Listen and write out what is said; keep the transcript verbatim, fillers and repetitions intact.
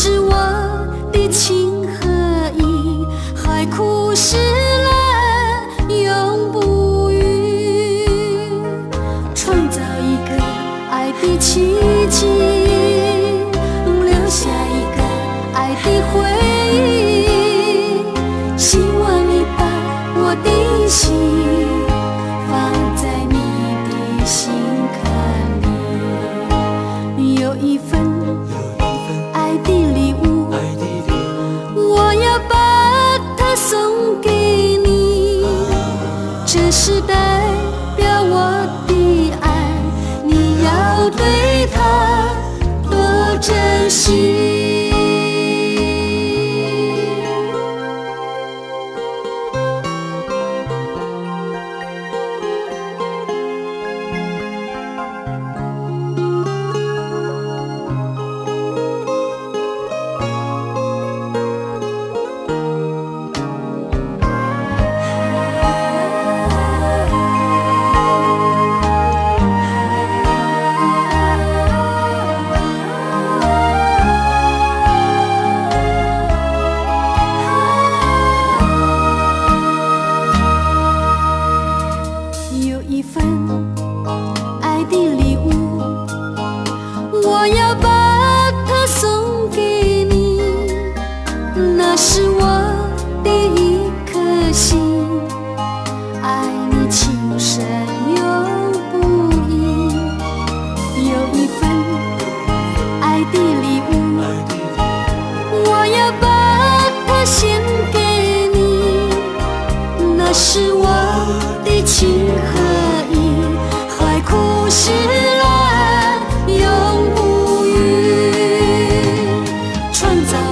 是我的情和意，海枯石烂永不渝，创造一个爱的奇迹，留下一个爱的回忆。希望你把我的心放在你的心坎里，有一份爱的礼物，我要把它送给你，这是代表我的爱，你要对它多珍惜。一份爱的礼物，我要把它送给你，那是我的一颗心，爱你情深永不移。有一份爱的礼物，我要把它献给你，那是我的情和海枯石烂永不渝，创造